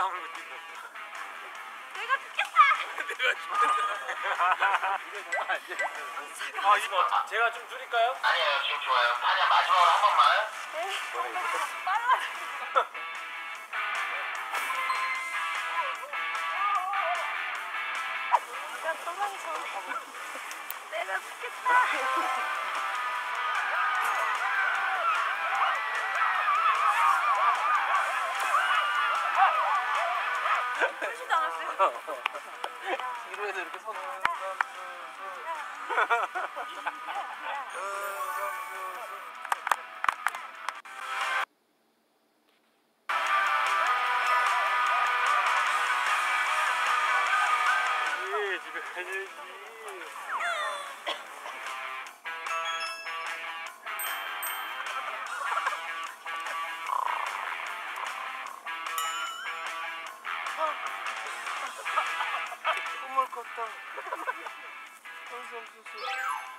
아무런 거 뛴다. 내가 죽겠다. 내가 죽겠다. 이게 너무 안 돼. 아 이거 제가 좀 줄일까요? 아니에요, 지금 좋아요. 타냐 마지막으로 한 번만. 네. 빨라. 내가 도망쳐. 내가 죽겠다. 풀지도 않았어요. 뒤로에서 이렇게 손을 집에 가야지. 꿈을 꿨다. 선수.